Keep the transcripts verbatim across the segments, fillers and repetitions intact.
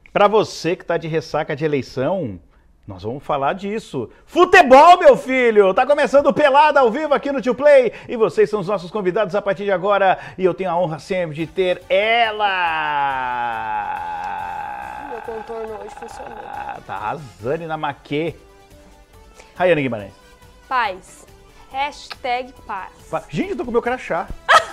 Para você que tá de ressaca de eleição, nós vamos falar disso. Futebol, meu filho! Tá começando o Pelada ao vivo aqui no Tio Play e vocês são os nossos convidados a partir de agora e eu tenho a honra sempre de ter ela! Meu contorno hoje funcionou. Ah, tá arrasando na maquê. Rayane Guimarães. Paz. Hashtag paz. Pa- Gente, eu tô com meu crachá.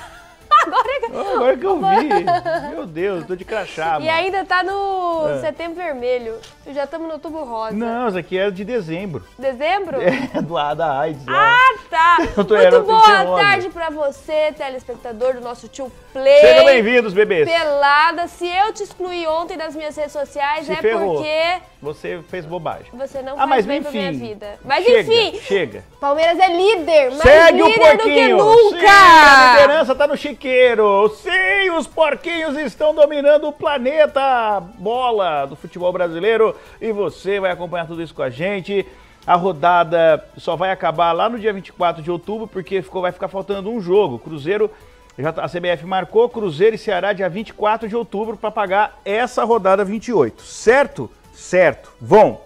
Agora que... Oh, agora que eu vi. Meu Deus, tô de crachá, E mano. ainda tá no É. setembro vermelho. Já estamos no outubro rosa. Não, isso aqui é de dezembro. Dezembro? É do lado da AIDS. lá. Ah, tá. Eu tô era, Muito eu tenho boa rosa. tarde pra você, telespectador do nosso Tio Play. Sejam bem-vindos, bebês. Pelada. Se eu te excluí ontem das minhas redes sociais, Se é ferrou. porque Você fez bobagem. você não Ah, faz mas bem pra minha enfim. vida. Mas chega, enfim, Chega. Palmeiras é líder, mais Segue o líder do que porquinho. nunca. Sim, a liderança tá no chiqueiro. Sim, os porquinhos estão dominando o planeta bola do futebol brasileiro e você vai acompanhar tudo isso com a gente. A rodada só vai acabar lá no dia vinte e quatro de outubro, porque ficou, vai ficar faltando um jogo. Cruzeiro, já tá- a C B F marcou Cruzeiro e Ceará dia vinte e quatro de outubro para pagar essa rodada vinte e oito. Certo? Certo. Bom,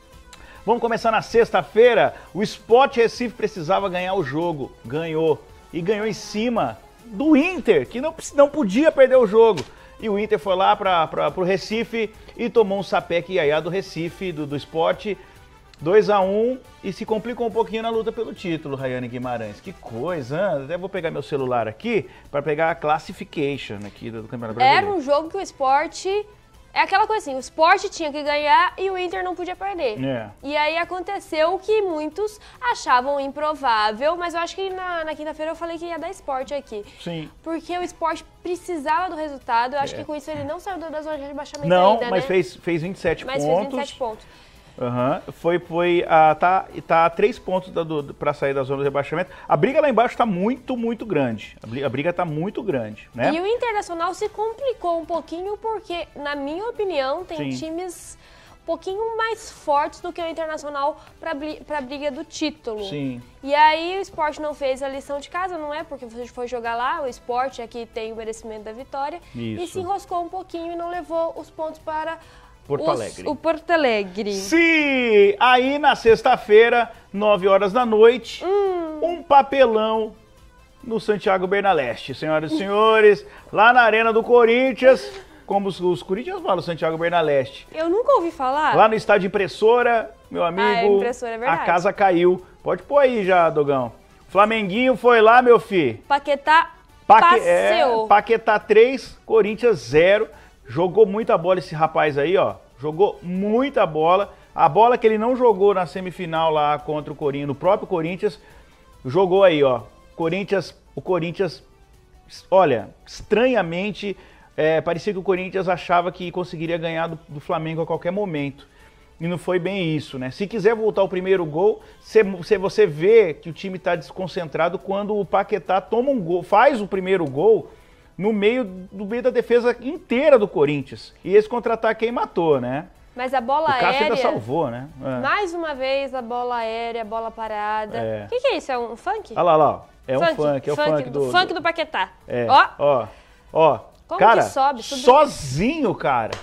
vamos começar na sexta-feira. O Sport Recife precisava ganhar o jogo. Ganhou. E ganhou em cima do Inter, que não, não podia perder o jogo. E o Inter foi lá para o Recife e tomou um sapeque iaiá do Recife, do, do Sport, dois a um, e se complicou um pouquinho na luta pelo título, Rayane Guimarães. Que coisa, hein? Até vou pegar meu celular aqui para pegar a classification aqui do, do Campeonato Brasileiro. Era um jogo que o Sport... É aquela coisa assim, o Sport tinha que ganhar e o Inter não podia perder. É. E aí aconteceu o que muitos achavam improvável, mas eu acho que na, na quinta-feira eu falei que ia dar Sport aqui. Sim. Porque o Sport precisava do resultado, eu acho É. que com isso ele não saiu da zona de rebaixamento Não, ainda, mas né? fez, fez vinte e sete Mas pontos. fez vinte e sete pontos. Aham, foi, foi, ah, tá, tá a três pontos da, do, pra sair da zona do rebaixamento. A briga lá embaixo tá muito, muito grande. A briga, a briga tá muito grande, né? E o Internacional se complicou um pouquinho porque, na minha opinião, tem Sim. times um pouquinho mais fortes do que o Internacional para a briga do título. Sim. E aí o Sport não fez a lição de casa, não é? Porque você foi jogar lá, o Sport aqui tem o merecimento da vitória. E Isso. se enroscou um pouquinho e não levou os pontos para Porto os- Alegre. o Porto Alegre. Sim! Aí na sexta-feira, nove horas da noite, Hum. um papelão no Santiago Bernaleste. Senhoras e senhores, lá na Arena do Corinthians, como os, os Corinthians falam, Santiago Bernaleste. Eu nunca ouvi falar. Lá no estádio Impressora, meu amigo, Ah, é Impressora, é verdade. a casa caiu. Pode pôr aí já, Dogão. Flamenguinho foi lá, meu filho. Paquetá Paque, é, passeou. Paquetá três, Corinthians zero. Jogou muita bola esse rapaz aí, ó. Jogou muita bola. A bola que ele não jogou na semifinal lá contra o Corinthians, no próprio Corinthians, jogou aí, ó. Corinthians, o Corinthians, olha, estranhamente, é, parecia que o Corinthians achava que conseguiria ganhar do, do Flamengo a qualquer momento. E não foi bem isso, né? Se quiser voltar o primeiro gol, você, você vê que o time está desconcentrado quando o Paquetá toma um gol, faz o primeiro gol no meio do meio da defesa inteira do Corinthians. E esse contra-ataque aí matou, né? Mas a bola O Cássio aérea... ainda salvou, né? É. Mais uma vez a bola aérea, a bola parada. É. O que, que é isso? É um funk? Olha lá, lá, ó. É um funk, é o funk, do... funk do Paquetá. É, Ó, ó, ó. Como cara, que sobe? Subiu. sozinho, cara.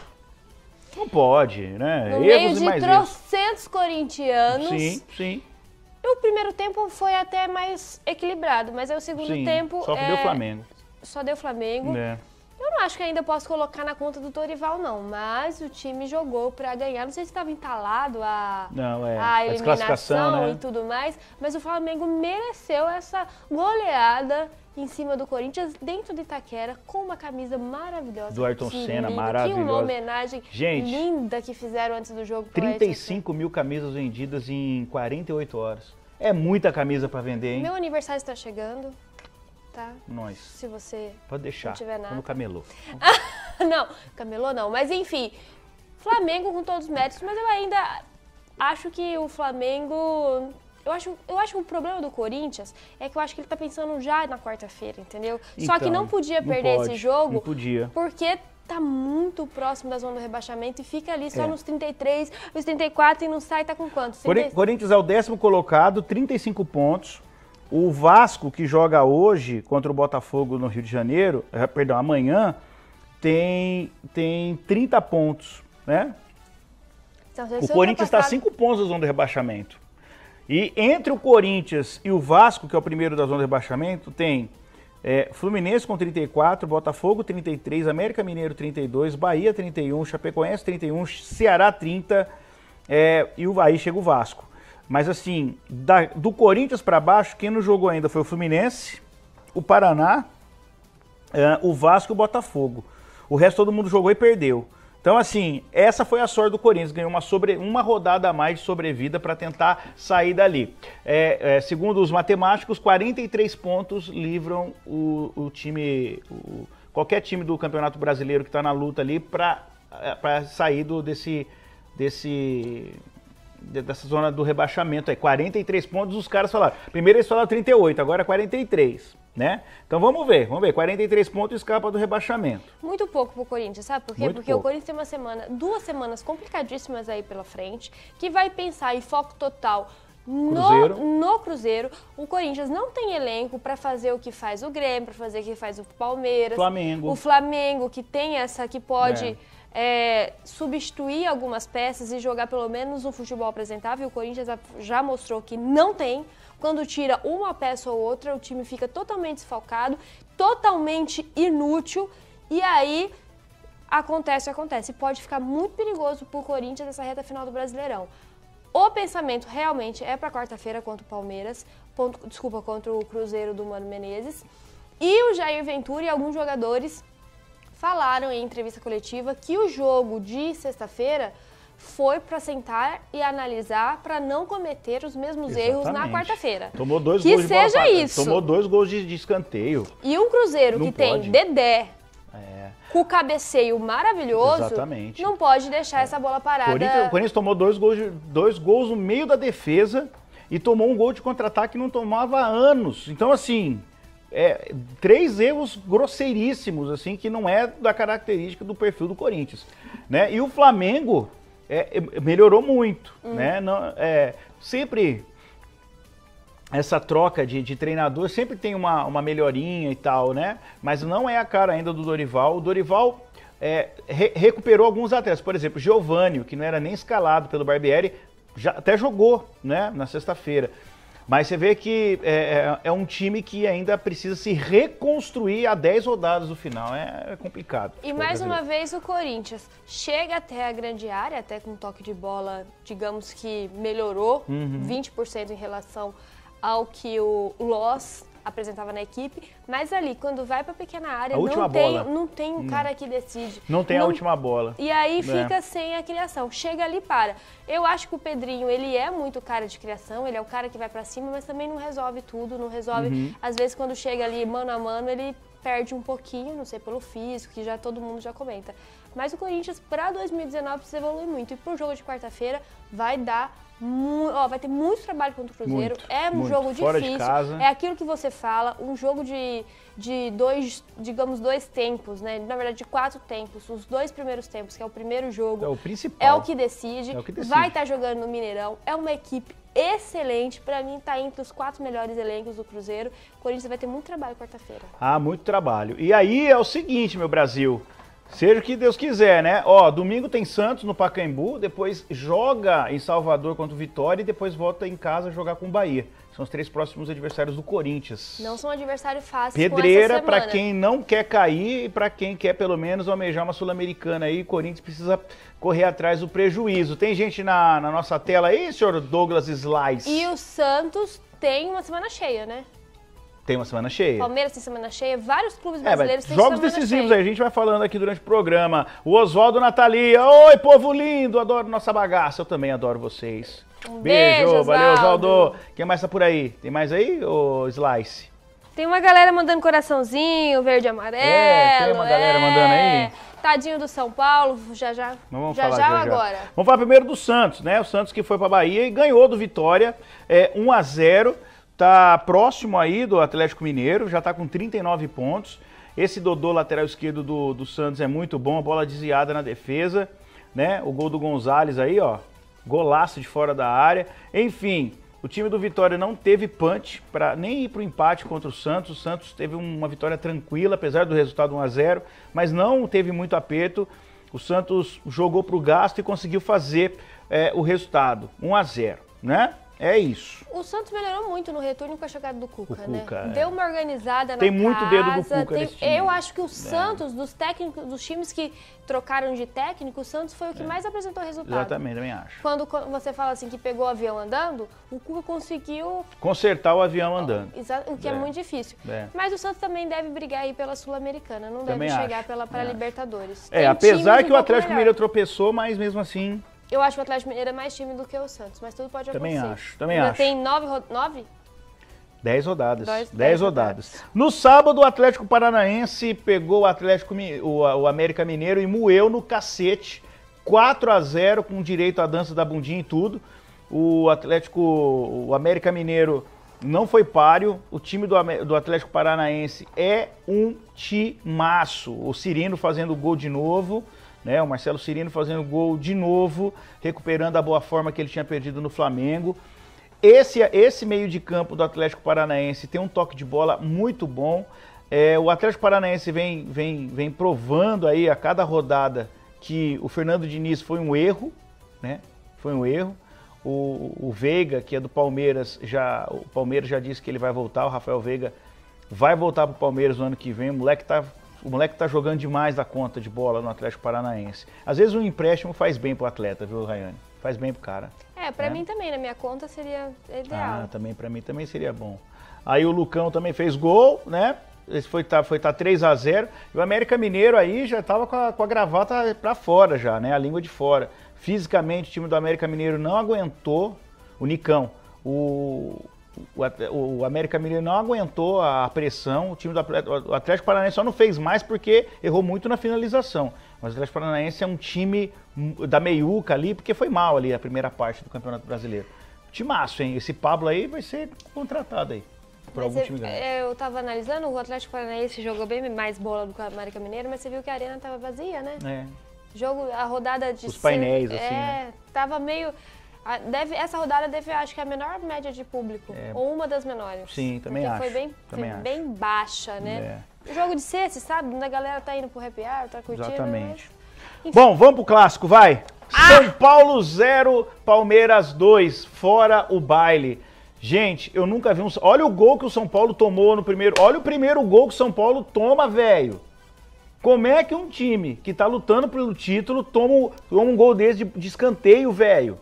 Não pode, né? no meio Erros e de mais erros. trocentos corintianos. Sim, sim, O primeiro tempo foi até mais equilibrado, mas aí o segundo sim. tempo... Só que é, deu Flamengo. Só deu Flamengo. É. Eu não acho que ainda posso colocar na conta do Dorival, não. Mas o time jogou pra ganhar. Não sei se estava entalado a, Não, é. a A desclassificação, eliminação né? e tudo mais. Mas o Flamengo mereceu essa goleada em cima do Corinthians, dentro de Itaquera, com uma camisa maravilhosa. Do Ayrton Que Senna, lindo, Que maravilhosa. uma homenagem Gente, linda que fizeram antes do jogo. pro Ayrton trinta e cinco mil camisas vendidas em quarenta e oito horas. É muita camisa pra vender, hein? Senna. Meu aniversário está chegando, tá? Nós. Se você Pode deixar. não tiver nada. No camelô. Não, camelô não. Mas enfim, Flamengo com todos os méritos, mas eu ainda acho que o Flamengo... Eu acho, eu acho que o problema do Corinthians é que eu acho que ele tá pensando já na quarta-feira, entendeu? Só que Então, não podia não perder pode, esse jogo não podia. porque tá muito próximo da zona do rebaixamento e fica ali só É. nos trinta e três, nos trinta e quatro e não sai, tá com quantos? Cori- Corinthians é o décimo colocado, trinta e cinco pontos. O Vasco, que joga hoje contra o Botafogo no Rio de Janeiro, eh, perdão, amanhã, tem, tem trinta pontos. né? Então, O Corinthians está a cinco pontos da zona do rebaixamento. E entre o Corinthians e o Vasco, que é o primeiro da zona do rebaixamento, tem é, Fluminense com trinta e quatro, Botafogo trinta e três, América Mineiro trinta e dois, Bahia trinta e um, Chapecoense trinta e um, Ceará trinta, é, e o, aí chega o Vasco. Mas assim, da, do Corinthians para baixo, quem não jogou ainda foi o Fluminense, o Paraná, é, o Vasco e o Botafogo. O resto todo mundo jogou e perdeu. Então, assim, essa foi a sorte do Corinthians, ganhou uma, sobre, uma rodada a mais de sobrevida para tentar sair dali. É, é, segundo os matemáticos, quarenta e três pontos livram o, o time, o, qualquer time do Campeonato Brasileiro que está na luta ali para sair do, desse, desse, dessa zona do rebaixamento. Aí, quarenta e três pontos, os caras falaram. Primeiro eles falaram trinta e oito, agora quarenta e três. Né? Então vamos ver, vamos ver, quarenta e três pontos escapa do rebaixamento. Muito pouco pro Corinthians, sabe por quê? Muito Porque pouco. o Corinthians tem uma semana, duas semanas complicadíssimas aí pela frente, que vai pensar em foco total no Cruzeiro. no Cruzeiro. O Corinthians não tem elenco para fazer o que faz o Grêmio, para fazer o que faz o Palmeiras, Flamengo. o Flamengo, que tem essa, que pode é, substituir algumas peças e jogar pelo menos um futebol apresentável. O Corinthians já mostrou que não tem. Quando tira uma peça ou outra, o time fica totalmente desfalcado, totalmente inútil, e aí acontece, acontece. Pode ficar muito perigoso pro Corinthians nessa reta final do Brasileirão. O pensamento realmente é para quarta-feira contra o Palmeiras, ponto, desculpa, contra o Cruzeiro do Mano Menezes. E o Jair Ventura e alguns jogadores falaram em entrevista coletiva que o jogo de sexta-feira foi para sentar e analisar para não cometer os mesmos Exatamente. erros na quarta-feira. Tomou dois que gols de bola seja para- isso. Tomou dois gols de, de escanteio. E um Cruzeiro Não que pode. tem Dedé É. com o cabeceio maravilhoso, Exatamente. não pode deixar essa bola parada. Corinthians, o Corinthians tomou dois gols, de- dois gols no meio da defesa e tomou um gol de contra-ataque que não tomava há anos. Então, assim, é, três erros grosseiríssimos, assim, que não é da característica do perfil do Corinthians. Né? E o Flamengo é, é, melhorou muito. Hum. Né? Não, é, sempre essa troca de, de treinador sempre tem uma, uma melhorinha e tal, né? Mas não é a cara ainda do Dorival. O Dorival é, re- recuperou alguns atletas. Por exemplo, Giovânio, que não era nem escalado pelo Barbieri, já até jogou, né? Na sexta-feira. Mas você vê que é, é- é um time que ainda precisa se reconstruir a dez rodadas do final. É, é complicado. E mais uma vez o Corinthians chega até a grande área, até com um toque de bola, digamos que melhorou Uhum. vinte por cento em relação ao que o Loss apresentava na equipe, mas ali, quando vai para a pequena área, A última não tem, bola. não tem um cara que decide. Não tem a última bola. E aí É. fica sem a criação. Chega ali e para. Eu acho que o Pedrinho, ele é muito cara de criação, ele é o cara que vai pra cima, mas também não resolve tudo, não resolve. Uhum. Às vezes, quando chega ali mano a mano, ele perde um pouquinho, não sei, pelo físico, que já todo mundo já comenta. Mas o Corinthians, pra dois mil e dezenove, precisa evoluir muito. E pro jogo de quarta-feira, vai dar mu- ó, vai ter muito trabalho contra o Cruzeiro. Muito, é um muito. jogo Fora de difícil. casa. É aquilo que você fala, um jogo de, de dois, digamos, dois tempos, né? Na verdade, de quatro tempos. Os dois primeiros tempos, que é o primeiro jogo. É o principal. É o que decide. É o que decide. Vai estar jogando no Mineirão. É uma equipe excelente. Pra mim, tá entre os quatro melhores elencos do Cruzeiro. O Corinthians vai ter muito trabalho quarta-feira. Ah, muito trabalho. E aí é o seguinte, meu Brasil. Seja o que Deus quiser, né? Ó, domingo tem Santos no Pacaembu, depois joga em Salvador contra o Vitória e depois volta em casa jogar com o Bahia. São os três próximos adversários do Corinthians. Não são adversário fácil. Pedreira para para quem não quer cair e para quem quer pelo menos almejar uma Sul-Americana aí. O Corinthians precisa correr atrás do prejuízo. Tem gente na, na nossa tela aí, senhor Douglas Slice? E o Santos tem uma semana cheia, né? Tem uma semana cheia. Palmeiras tem semana cheia, vários clubes É, brasileiros mas têm jogos semana decisivos cheia. aí, a gente vai falando aqui durante o programa. O Oswaldo Natalia, oi povo lindo, adoro nossa bagaça, eu também adoro vocês. Um beijo, valeu Oswaldo. Oswaldo. Quem mais tá por aí? Tem mais aí, ô Slice? Tem uma galera mandando coraçãozinho, verde e amarelo. É, tem uma galera mandando aí. Tadinho do São Paulo, já já. Vamos já falar já já, já. agora. Vamos falar primeiro do Santos, né? O Santos que foi pra Bahia e ganhou do Vitória, é, um a zero. Tá próximo aí do Atlético Mineiro, já tá com trinta e nove pontos. Esse Dodô, lateral esquerdo do, do Santos, é muito bom, a bola desviada na defesa, né? O gol do Gonzalez aí, ó, golaço de fora da área. Enfim, o time do Vitória não teve punch para nem ir pro empate contra o Santos. O Santos teve uma vitória tranquila, apesar do resultado um a zero, mas não teve muito aperto. O Santos jogou pro gasto e conseguiu fazer é, o resultado, um a zero, né? É isso. O Santos melhorou muito no retorno com a chegada do Cuca, o né? Cuca, é. Deu uma organizada tem na muito casa. Dedo do Cuca tem, nesse time. Eu acho que o é. Santos, dos técnicos, dos times que trocaram de técnico, o Santos foi o que é. mais apresentou resultado. Exatamente, também acho. Quando você fala assim que pegou o avião andando, o Cuca conseguiu... consertar o avião andando. O que é, é muito difícil. É. Mas o Santos também deve brigar aí pela Sul-Americana, não também deve acho. chegar pela, para a Libertadores. É, tem apesar que um o Atlético melhor. Mineiro tropeçou, mas mesmo assim... Eu acho que o Atlético Mineiro é mais time do que o Santos, mas tudo pode também acontecer. Acho, também Ainda acho. tem nove, nove? Dez rodadas. Dois, dez, dez rodadas. rodadas. No sábado, o Atlético Paranaense pegou o Atlético, o, o América Mineiro e moeu no cacete. quatro a zero, com direito à dança da bundinha e tudo. O Atlético, o América Mineiro não foi páreo. O time do, do Atlético Paranaense é um timaço. O Cirino fazendo gol de novo. Né, o Marcelo Cirino fazendo gol de novo, recuperando a boa forma que ele tinha perdido no Flamengo. Esse, esse meio de campo do Atlético Paranaense tem um toque de bola muito bom. É, o Atlético Paranaense vem, vem, vem provando aí a cada rodada que o Fernando Diniz foi um erro, né? Foi um erro. O, o Veiga, que é do Palmeiras, já, o Palmeiras já disse que ele vai voltar, o Rafael Veiga vai voltar para o Palmeiras no ano que vem. O moleque tá O moleque tá jogando demais da conta de bola no Atlético Paranaense. Às vezes um empréstimo faz bem pro atleta, viu, Rayane? Faz bem pro cara. É, pra né? mim também, na minha conta seria ideal. Ah, também pra mim também seria bom. Aí o Lucão também fez gol, né? Esse foi tá, foi tá três a zero. E o América Mineiro aí já tava com a, com a gravata pra fora já, né? A língua de fora. Fisicamente o time do América Mineiro não aguentou. O Nicão. O... O, o América Mineiro não aguentou a pressão, o time do Atlético, o Atlético Paranaense só não fez mais porque errou muito na finalização. Mas o Atlético Paranaense é um time da meiuca ali, porque foi mal ali a primeira parte do Campeonato Brasileiro. Timaço, hein? Esse Pablo aí vai ser contratado aí por algum eu, time grande. Eu tava analisando, o Atlético Paranaense jogou bem mais bola do que o América Mineiro, mas você viu que a arena tava vazia, né? É. Jogo, a rodada de... Os painéis, ser, assim, é, né? Tava meio... Deve, essa rodada deve, acho que é a menor média de público, é. ou uma das menores. Sim, também porque acho. foi bem, também foi acho. bem baixa, né? É. O jogo de sexta, sabe? Onde a galera tá indo pro happy hour, tá curtindo. Exatamente. Mas... Bom, vamos pro clássico, vai! Ah! São Paulo zero, Palmeiras dois, fora o baile. Gente, eu nunca vi um... Olha o gol que o São Paulo tomou no primeiro... Olha o primeiro gol que o São Paulo toma, velho. Como é que um time que tá lutando pelo título toma, toma um gol desse de, de escanteio, velho?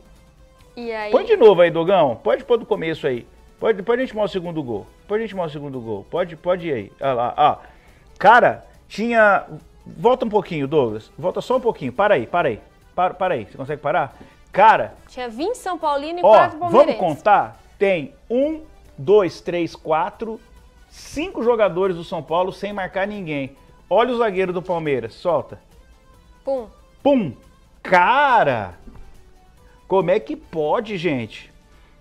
E aí... Põe de novo aí, Dogão. Pode pôr do começo aí. Pode, depois a gente mostra o segundo gol. Depois a gente mostra o segundo gol. Pode, pode ir aí. Olha lá, ó. Cara, tinha... Volta um pouquinho, Douglas. Volta só um pouquinho. Para aí, para aí. Para, para aí. Você consegue parar? Cara... Tinha vinte São Paulino e ó, quatro palmeirenses. Vamos contar? Tem um, dois, três, quatro, cinco jogadores do São Paulo sem marcar ninguém. Olha o zagueiro do Palmeiras. Solta. Pum. Pum. Cara... Como é que pode, gente?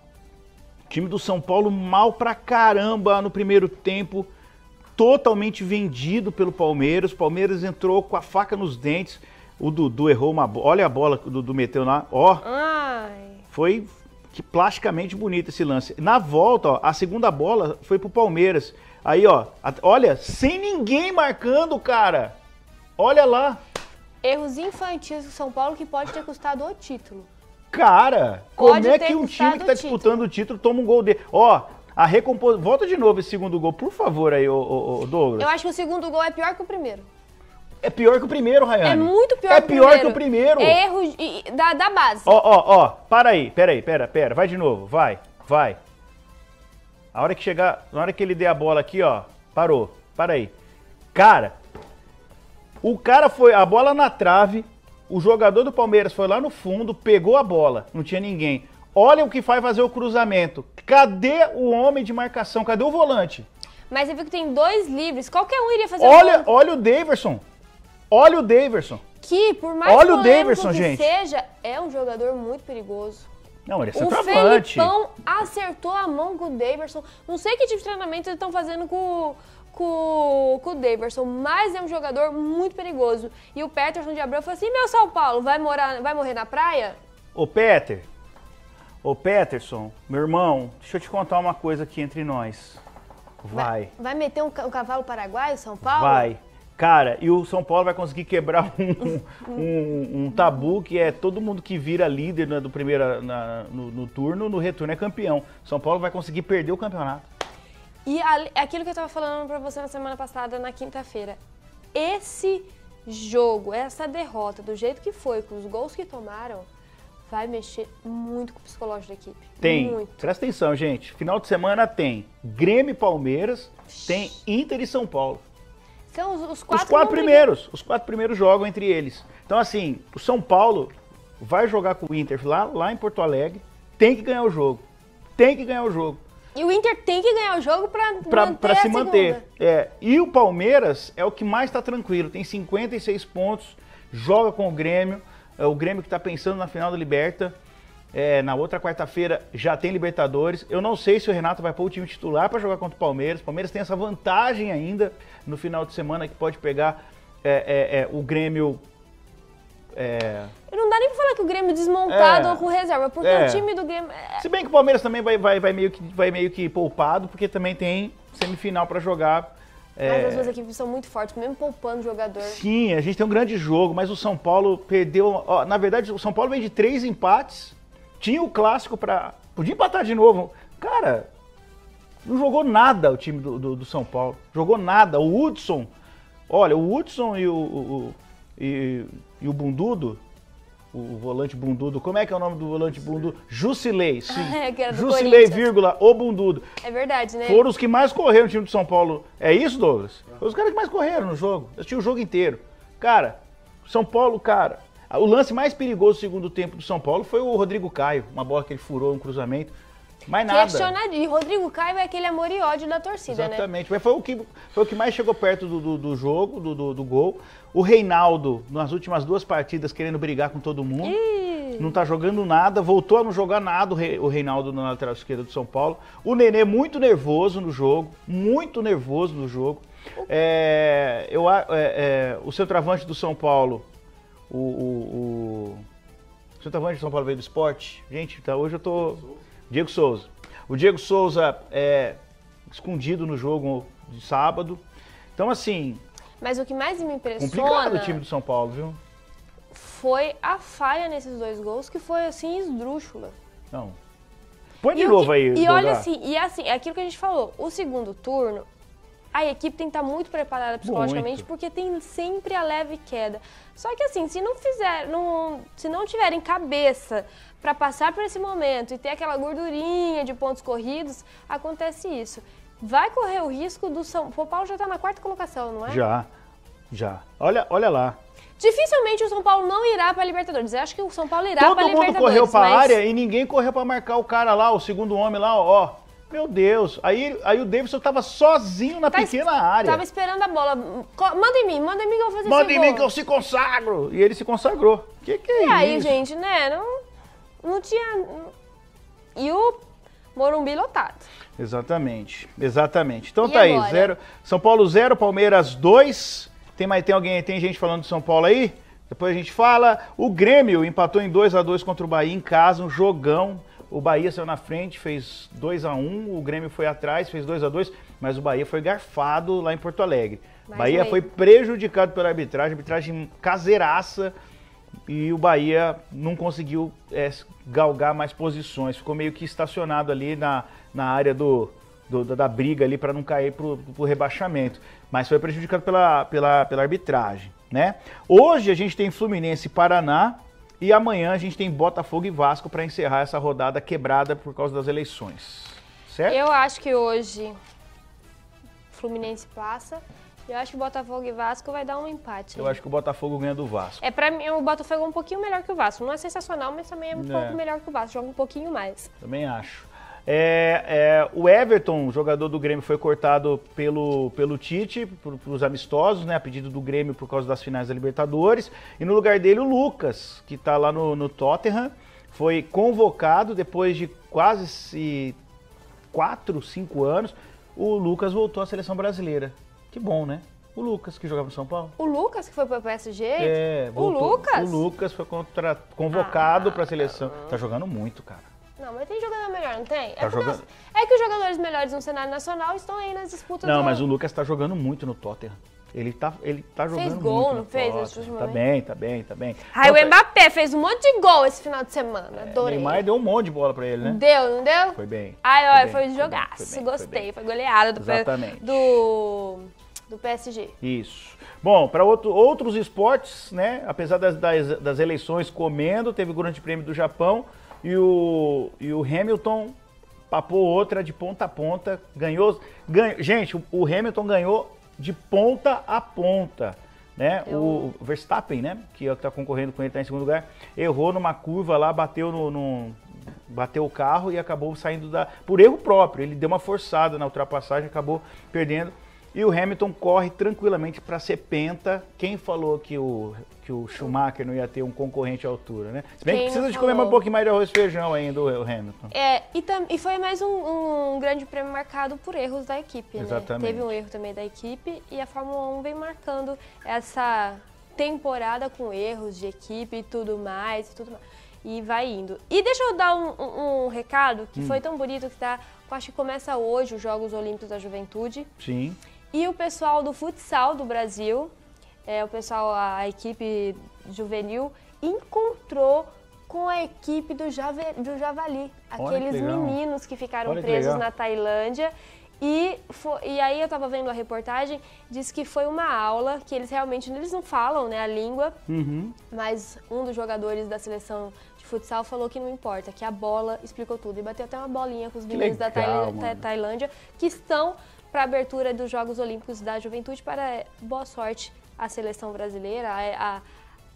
O time do São Paulo mal pra caramba no primeiro tempo, totalmente vendido pelo Palmeiras. O Palmeiras entrou com a faca nos dentes. O Dudu errou uma bola. Olha a bola que o Dudu meteu lá. Ó, Ai. Foi que plasticamente bonito esse lance. Na volta, ó, a segunda bola foi pro Palmeiras. Aí, ó, a, olha, sem ninguém marcando, cara. Olha lá. Erros infantis do São Paulo que pode ter custado o título. Cara, Pode como é ter que um time que custado tá o disputando o título toma um gol dele? Ó, a recomposição... Volta de novo esse segundo gol, por favor, aí, ô, ô, ô, Douglas. Eu acho que o segundo gol é pior que o primeiro. É pior que o primeiro, Rayane. É muito pior é que o pior primeiro. que o primeiro. É erro de- da, da base. Ó, ó, ó, para aí, pera aí, pera, pera, vai de novo, vai, vai. A hora que chegar, na hora que ele der a bola aqui, ó, parou, para aí. Cara, o cara foi, a bola na trave, o jogador do Palmeiras foi lá no fundo, pegou a bola, não tinha ninguém. Olha o que faz fazer o cruzamento. Cadê o homem de marcação? Cadê o volante? Mas você viu que tem dois livres, qualquer um iria fazer Olha, o gol. olha o Daverson. Olha o Daverson. Que, por mais olha o polêmico Daverson, que gente. seja, é um jogador muito perigoso. Não, ele é O centroavante. Felipão acertou a mão com o Daverson. Não sei que tipo de treinamento eles estão fazendo com, com, com o Daverson, mas é um jogador muito perigoso. E o Peterson de Abreu falou assim, meu São Paulo, vai, morar, vai morrer na praia? Ô, Peter, ô, Peterson, meu irmão, deixa eu te contar uma coisa aqui entre nós. Vai, Vai meter um, ca- um cavalo paraguaio, São Paulo? vai. Cara, e o São Paulo vai conseguir quebrar um, um, um tabu que é todo mundo que vira líder né, do primeiro na, no, no turno, no retorno é campeão. São Paulo vai conseguir perder o campeonato. E a, aquilo que eu tava falando pra você na semana passada, na quinta-feira. Esse jogo, essa derrota, do jeito que foi, com os gols que tomaram, vai mexer muito com o psicológico da equipe. Tem, muito. Presta atenção, gente. Final de semana tem Grêmio e Palmeiras, tem Inter e São Paulo. São os, os quatro, os quatro primeiros, os quatro primeiros jogam entre eles. Então assim, o São Paulo vai jogar com o Inter lá, lá em Porto Alegre, tem que ganhar o jogo, tem que ganhar o jogo. E o Inter tem que ganhar o jogo para pra, pra se manter. É, e o Palmeiras é o que mais está tranquilo, tem cinquenta e seis pontos, joga com o Grêmio, é o Grêmio que está pensando na final da Liberta. É, na outra quarta-feira já tem Libertadores. Eu não sei se o Renato vai pôr o time titular para jogar contra o Palmeiras. O Palmeiras tem essa vantagem ainda no final de semana que pode pegar é, é, é, o Grêmio. É... Não dá nem pra falar que o Grêmio desmontado É, ou com reserva, porque é. o time do Grêmio... É... Se bem que o Palmeiras também vai, vai, vai, meio, que, vai meio que poupado, porque também tem semifinal para jogar. Mas é... as duas equipes são muito fortes, mesmo poupando o jogador. Sim, a gente tem um grande jogo, mas o São Paulo perdeu... Ó, na verdade, o São Paulo vem de três empates. Tinha o clássico pra... Podia empatar de novo. Cara, não jogou nada o time do, do, do São Paulo. Jogou nada. O Hudson... Olha, o Hudson e o, o, e, e o Bundudo, o volante Bundudo, como é que é o nome do volante Bundudo? Jusilei, sim. É, que era do Jusilei, Corinthians. vírgula, o Bundudo. É verdade, né? Foram os que mais correram no time do São Paulo. É isso, Douglas? Foram os caras que mais correram no jogo. Eu assisti o jogo inteiro. Cara, São Paulo, cara... O lance mais perigoso do segundo tempo do São Paulo foi o Rodrigo Caio, uma bola que ele furou, um cruzamento. Mais nada. Questionadinho. E Rodrigo Caio é aquele amor e ódio da torcida, Exatamente. né? Mas foi o, que, foi o que mais chegou perto do, do, do jogo, do, do, do gol. O Reinaldo, nas últimas duas partidas, querendo brigar com todo mundo. Ih. Não tá jogando nada, voltou a não jogar nada o, Re, o Reinaldo na lateral esquerda do São Paulo. O Nenê muito nervoso no jogo, muito nervoso no jogo. É, eu, é, é, o centroavante do São Paulo... O, o, o centroavante de São Paulo veio do esporte. Gente, tá, hoje eu tô... Diego Souza. O Diego Souza é escondido no jogo de sábado. Então, assim... Mas o que mais me impressiona... Complicado o time do São Paulo, viu? Foi a falha nesses dois gols, que foi, assim, esdrúxula. Não. Põe de E o novo que- aí, E Dodá. olha assim, e assim, é aquilo que a gente falou. O segundo turno, a equipe tem que estar muito preparada psicologicamente, Muito. porque tem sempre a leve queda. Só que assim, se não fizer, não, se não tiverem cabeça para passar por esse momento e ter aquela gordurinha de pontos corridos, acontece isso. Vai correr o risco do São Paulo. O Paulo já está na quarta colocação, não é? Já, já. Olha, olha lá. Dificilmente o São Paulo não irá para a Libertadores. Eu acho que o São Paulo irá para a Todo mundo Libertadores. correu pra mas... área e ninguém correu pra marcar o cara lá, o segundo homem lá, ó. Meu Deus. Aí, aí o Davidson tava sozinho na Tá es- pequena área. Tava esperando a bola. Co- Manda em mim, manda em mim que eu vou fazer Manda esse em mim gol. que eu se consagro. E ele se consagrou. Que que é E isso? aí, gente, né? Não, não tinha. E o Morumbi lotado. Exatamente, exatamente. Então E tá aí, agora? zero, São Paulo zero, Palmeiras dois. Tem mais tem alguém, tem gente falando de São Paulo aí? Depois a gente fala. O Grêmio empatou em dois a dois contra o Bahia em casa, um jogão. O Bahia saiu na frente, fez dois a um, o Grêmio foi atrás, fez dois a dois, mas o Bahia foi garfado lá em Porto Alegre. Mais Bahia bem. foi prejudicado pela arbitragem, arbitragem caseiraça, e o Bahia não conseguiu é, galgar mais posições, ficou meio que estacionado ali na, na área do, do- da briga ali para não cair pro, pro rebaixamento, mas foi prejudicado pela, pela, pela arbitragem, né? Hoje a gente tem Fluminense e Paraná, e amanhã a gente tem Botafogo e Vasco para encerrar essa rodada quebrada por causa das eleições, certo? Eu acho que hoje Fluminense passa. Eu acho que Botafogo e Vasco vai dar um empate. Eu acho que o Botafogo ganha do Vasco. É, pra mim, o Botafogo é um pouquinho melhor que o Vasco. Não é sensacional, mas também é um É. pouco melhor que o Vasco. Joga um pouquinho mais. Também acho. É, é, o Everton, jogador do Grêmio, foi cortado pelo, pelo Tite, para os amistosos, né, a pedido do Grêmio por causa das finais da Libertadores. E no lugar dele o Lucas, que está lá no, no Tottenham, foi convocado depois de quase quatro, cinco anos. O Lucas voltou à seleção brasileira. Que bom, né? O Lucas, que jogava no São Paulo. O Lucas, que foi pro P S G? É, o voltou. Lucas? O Lucas foi contra, convocado Ah, para a seleção. Tá jogando muito, cara. Não, mas tem jogador melhor, não tem? Tá é, porque jogando- os- é que os jogadores melhores no cenário nacional estão aí nas disputas Não, do... mas o Lucas tá jogando muito no Tottenham. Ele tá, ele tá jogando Fez gol, muito não no fez? Tottenham. Tá bem, tá bem, tá bem. Ai, Então, o Mbappé fez um monte de gol esse final de semana. é, Adorei. Neymar deu um monte de bola pra ele, né? Deu, não deu? Foi bem. Ai, foi olha, bem, foi foi jogaço. bem, foi bem, Gostei, foi foi, bem. goleada do, Exatamente. do, do P S G. Isso. Bom, para outro, outros esportes, né? Apesar das, das, das eleições comendo, teve o Grande Prêmio do Japão e o, e o Hamilton papou outra de ponta a ponta, ganhou, ganhou gente, o, o Hamilton ganhou de ponta a ponta, né? Eu... O Verstappen, né, que é o que tá concorrendo com ele, tá em segundo lugar, errou numa curva lá, bateu no, no bateu o carro e acabou saindo da por erro próprio, ele deu uma forçada na ultrapassagem, acabou perdendo. E o Hamilton corre tranquilamente para ser penta. Quem falou que o, que o Schumacher não ia ter um concorrente à altura, né? Se bem Quem que precisa de falou? comer um pouquinho mais de arroz e feijão ainda, o Hamilton. É, e, tam, e foi mais um, um grande prêmio marcado por erros da equipe, Exatamente. né? Teve um erro também da equipe e a Fórmula um vem marcando essa temporada com erros de equipe e tudo mais, e tudo mais. E vai indo. E deixa eu dar um, um, um recado que hum. foi tão bonito que tá. Acho que começa hoje os Jogos Olímpicos da Juventude. Sim. E o pessoal do futsal do Brasil, é, o pessoal, a equipe juvenil, encontrou com a equipe do, Jave, do Javali. Aqueles que meninos que ficaram Olha presos que na Tailândia. E, foi, e aí eu tava vendo a reportagem, disse que foi uma aula, que eles realmente, eles não falam, né, a língua, uhum. mas um dos jogadores da seleção de futsal falou que não importa, que a bola explicou tudo. E bateu até uma bolinha com os meninos da Tailândia, Tailândia, que estão para a abertura dos Jogos Olímpicos da Juventude. Para boa sorte à seleção brasileira, a, a,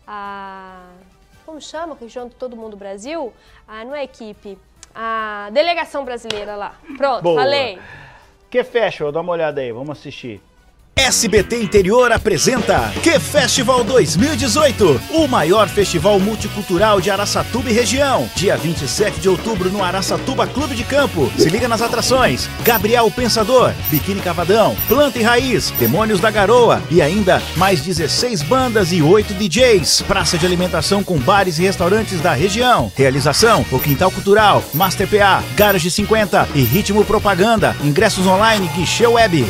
a como chama, que junto todo mundo do Brasil, a, não é equipe, a delegação brasileira lá. Pronto, Boa. Falei. Que Festival, dá uma olhada aí, vamos assistir. S B T Interior apresenta Que Festival dois mil e dezoito, o maior festival multicultural de Araçatuba e região. Dia vinte e sete de outubro no Araçatuba Clube de Campo. Se liga nas atrações: Gabriel o Pensador, Biquíni Cavadão, Planta e Raiz, Demônios da Garoa e ainda mais dezesseis bandas e oito D Js. Praça de alimentação com bares e restaurantes da região. Realização: O Quintal Cultural, Master P A, Garage cinquenta e Ritmo Propaganda. Ingressos online, guichê web.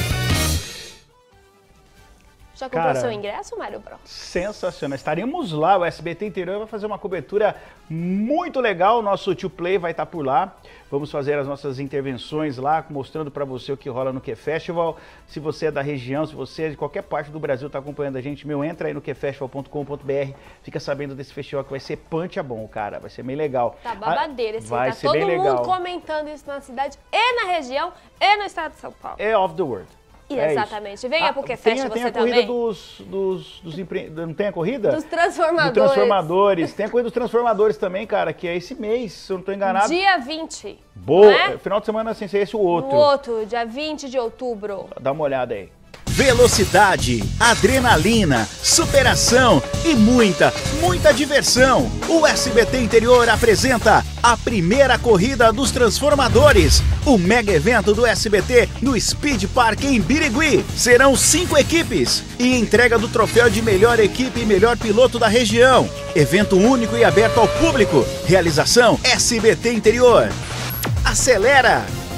Já comprou Cara, seu ingresso, Mário Bro? Sensacional. Estaremos lá, o S B T Interior vai fazer uma cobertura muito legal, o nosso Tio Play vai estar por lá. Vamos fazer as nossas intervenções lá, mostrando para você o que rola no Que Festival. Se você é da região, se você é de qualquer parte do Brasil, está acompanhando a gente, meu, entra aí no que festival ponto com ponto b r, fica sabendo desse festival que vai ser punch a bom, cara, vai ser bem legal. Tá babadeira, assim, vai tá ser todo bem mundo legal. comentando isso na cidade e na região e no estado de São Paulo. É off the world. É Exatamente. isso. Venha ah, pro Que tem, Festival tem você a corrida também. dos, dos, dos empre... Não tem a corrida? Dos transformadores. Dos transformadores. Tem a corrida dos transformadores também, cara, que é esse mês, se eu não estou enganado. Dia vinte. Boa. É? Final de semana sem ser esse o outro. O outro, dia vinte de outubro. Dá uma olhada aí. Velocidade, adrenalina, superação e muita, muita diversão. O S B T Interior apresenta a primeira corrida dos transformadores, o mega evento do S B T no Speed Park em Birigui. Serão cinco equipes e entrega do troféu de melhor equipe e melhor piloto da região. Evento único e aberto ao público. Realização S B T Interior. Acelera!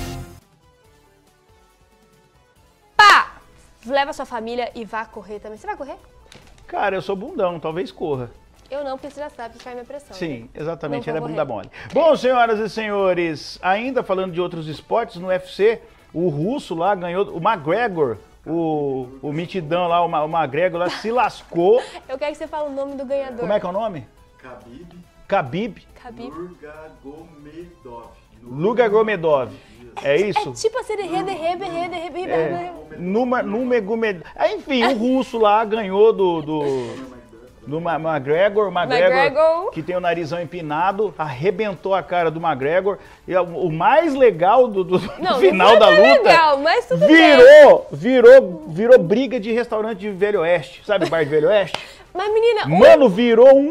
Pá! Leva sua família e vá correr também. Você vai correr? Cara, eu sou bundão, talvez corra. Eu não, porque você já sabe que cai minha pressão. Sim, né? exatamente, era bunda mole. Bom, senhoras e senhores, ainda falando de outros esportes, no U F C, o russo lá ganhou, o McGregor, o, o mitidão lá, o, o McGregor lá se lascou. Eu quero que você fale o nome do ganhador. Como é que é o nome? Khabib. Khabib. Khabib. Nurmagomedov. Nurmagomedov. É isso? É tipo assim, rede, rede, rede, rede, é, Nurmagomedov. Enfim, o russo lá ganhou do... do do McGregor, McGregor, McGregor, que tem o narizão empinado, arrebentou a cara do McGregor. E o mais legal do, do, não, do final não da luta, legal, mas tudo virou, bem. virou, virou briga de restaurante de Velho Oeste. Sabe o bar de Velho Oeste? Mas menina... Mano, virou um, um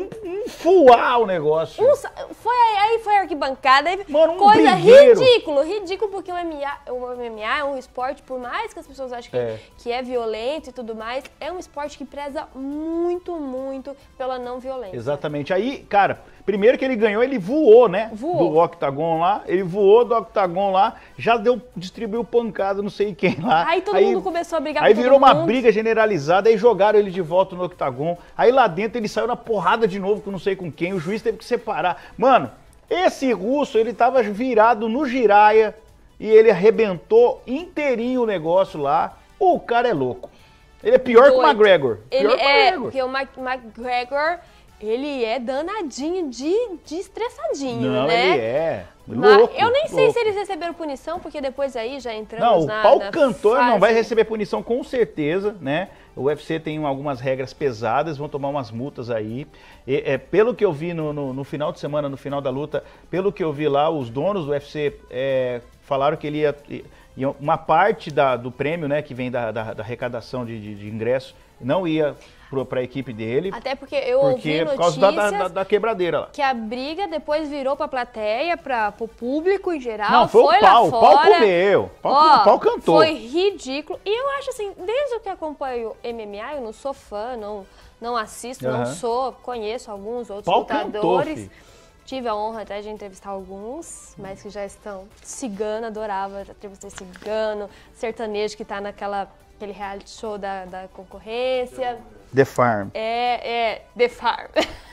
fuar o negócio. Um, foi aí foi a arquibancada, aí, Mano, um coisa brigueiro. ridículo, ridículo, porque o M M A, o M M A é um esporte, por mais que as pessoas achem que É. é. que é violento e tudo mais, é um esporte que preza muito, muito pela não violência. Exatamente. Aí, cara, primeiro que ele ganhou, ele voou, né? Voou. Do octagon lá. Ele voou do octagon lá, já deu, distribuiu pancada, não sei quem lá. Aí todo mundo começou a brigar Aí com todo virou uma mundo. briga generalizada, aí jogaram ele de volta no octagon. Aí lá dentro ele saiu na porrada de novo, com não sei com quem. O juiz teve que separar. Mano, esse russo, ele tava virado no giraia e ele arrebentou inteirinho o negócio lá. O cara é louco. Ele é pior Doido. que o McGregor. Ele pior que o é, McGregor. porque o Mac- McGregor, ele é danadinho de, de estressadinho, Não, né? ele é. Mas Louco, eu nem sei louco. se eles receberam punição, porque depois aí já entramos Não, o na pau na cantor não fase- vai receber punição com certeza, né? O U F C tem algumas regras pesadas, vão tomar umas multas aí. E, é, pelo que eu vi no, no, no final de semana, no final da luta, pelo que eu vi lá, os donos do U F C é, falaram que ele ia, ia uma parte da, do prêmio, né, que vem da, da, da arrecadação de, de, de ingresso, não ia para a equipe dele, Até porque eu porque ouvi por causa notícias da, da, da quebradeira lá. que a briga depois virou pra plateia, pra, pro público em geral. Não, foi, foi o pau, lá o pau fora. comeu, o pau, Ó, o pau cantou. Foi ridículo. E eu acho assim, desde que acompanho M M A, eu não sou fã, não, não assisto, Aham. não sou, conheço alguns outros Pau cantou, lutadores. fi. Tive a honra até de entrevistar alguns, mas que já estão cigano, adorava, já entrevistei cigano, sertanejo que tá naquela aquele reality show da, da concorrência. The Farm. É, é, The Farm.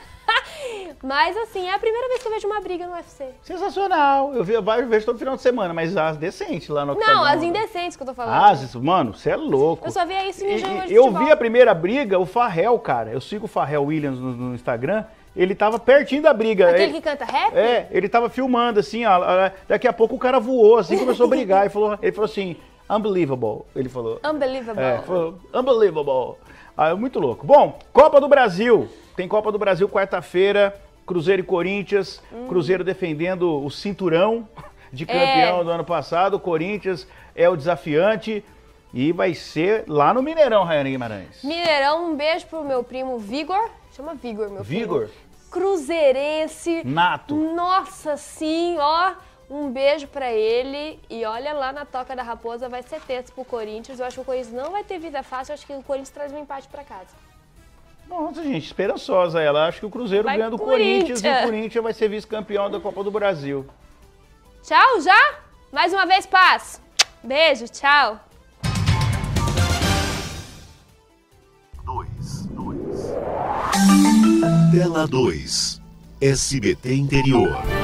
Mas assim, é a primeira vez que eu vejo uma briga no U F C. Sensacional. Eu, vi, eu vejo todo final de semana, mas as decentes lá no Não, octagon. as indecentes que eu tô falando. Ah, as- mano, você é louco. Eu só via isso em E- jogo e- de Eu futebol. vi a primeira briga, o Farrell, cara. Eu sigo o Farrell Williams no, no Instagram. Ele tava pertinho da briga. Aquele ele, que canta rap? É, ele tava filmando assim, ó. ó, Daqui a pouco o cara voou, assim, começou a brigar. Ele falou, ele falou assim, unbelievable. Ele falou. Unbelievable. É, falou, unbelievable. Ah, muito louco. Bom, Copa do Brasil. Tem Copa do Brasil quarta-feira, Cruzeiro e Corinthians. Hum. Cruzeiro defendendo o cinturão de campeão É. do ano passado. O Corinthians é o desafiante. E vai ser lá no Mineirão, Raiane Guimarães. Mineirão, um beijo pro meu primo Vigor. Chama Vigor, meu Vigor? primo. Cruzeirense. Nato. Nossa, sim, ó. Um beijo pra ele. E olha lá na Toca da Raposa, vai ser tenso pro Corinthians. Eu acho que o Corinthians não vai ter vida fácil. Eu acho que o Corinthians traz um empate pra casa. Nossa, gente, esperançosa ela. Acho que o Cruzeiro Vai ganha do Corinthians e Corinthians. o Corinthians vai ser vice-campeão da Copa do Brasil. Tchau, já? Mais uma vez, paz. Beijo, tchau. dois, dois. Tela dois. S B T Interior.